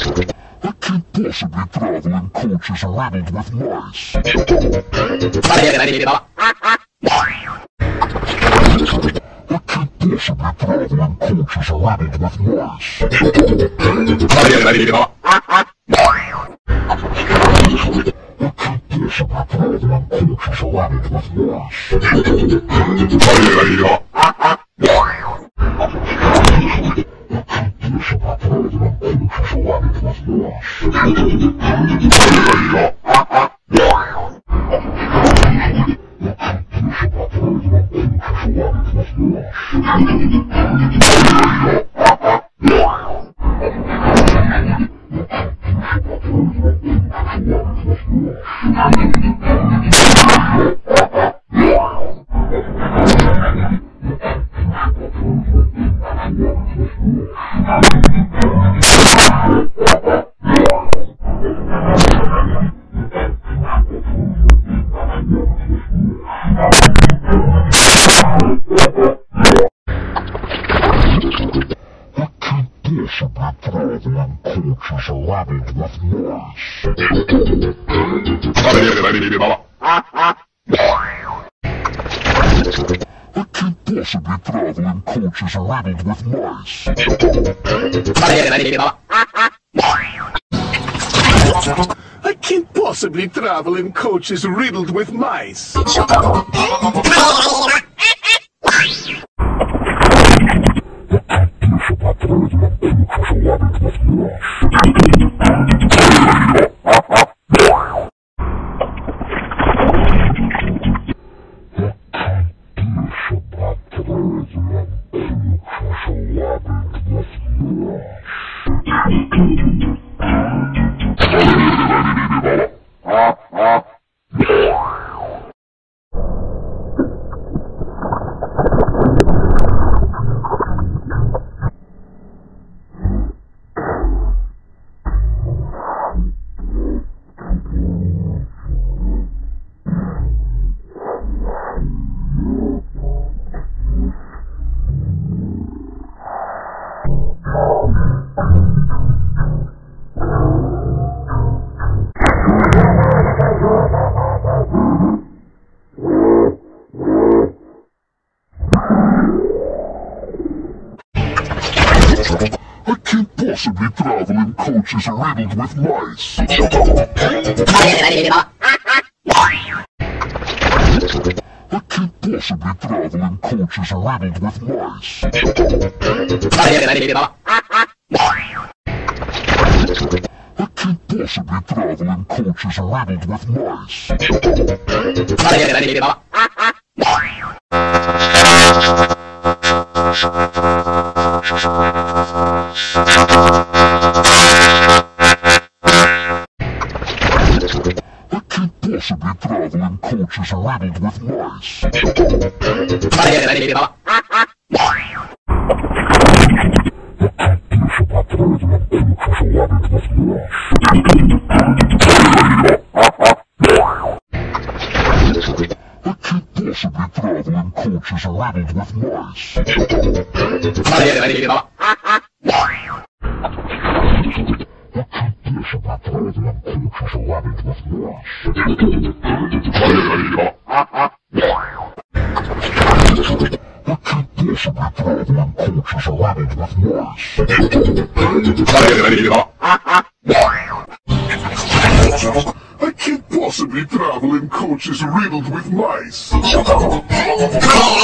can't possibly travel in coaches riddled with mice. I can't possibly travel in coaches riddled with mice. I can't possibly travel in coaches riddled with mice. I can't possibly travel in coaches riddled with mice. I can't possibly travel in coaches riddled with mice. I can't possibly travel in coaches riddled with mice. I can't possibly travel in coaches riddled with mice. I can't possibly travel in coaches riddled with mice. I can't possibly travel in coaches riddled with mice.